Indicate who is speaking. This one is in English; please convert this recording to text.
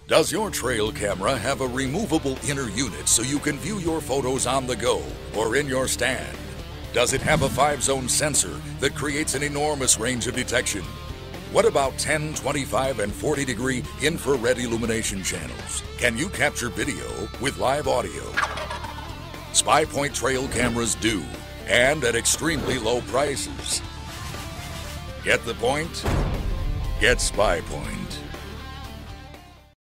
Speaker 1: Does your trail camera have a removable inner unit so you can view your photos on the go or in your stand? Does it have a 5-zone sensor that creates an enormous range of detection? What about 10, 25, and 40-degree infrared illumination channels? Can you capture video with live audio? SpyPoint trail cameras do, and at extremely low prices. Get the point? Get SpyPoint.